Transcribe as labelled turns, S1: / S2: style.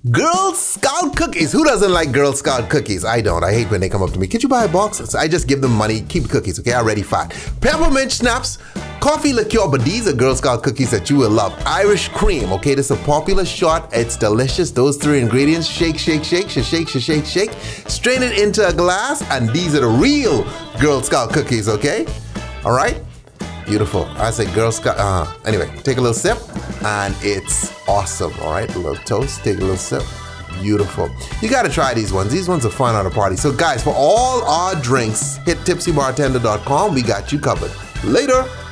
S1: Girl Scout cookies. Who doesn't like Girl Scout cookies? I don't. I hate when they come up to me. Could you buy a box? I just give them money. Keep cookies, okay? Already fat. Peppermint schnapps, coffee liqueur, but these are Girl Scout cookies that you will love. Irish cream, okay? This is a popular shot. It's delicious. Those three ingredients. Shake, shake, shake, shake, shake, shake, shake, shake. Strain it into a glass, and these are the real Girl Scout cookies, okay? All right? Beautiful. I say Girl Scout. Anyway, take a little sip, and it's awesome. All right, a little toast. Take a little sip. Beautiful. You got to try these ones. These ones are fun at a party. So, guys, for all our drinks, hit tipsybartender.com. We got you covered. Later.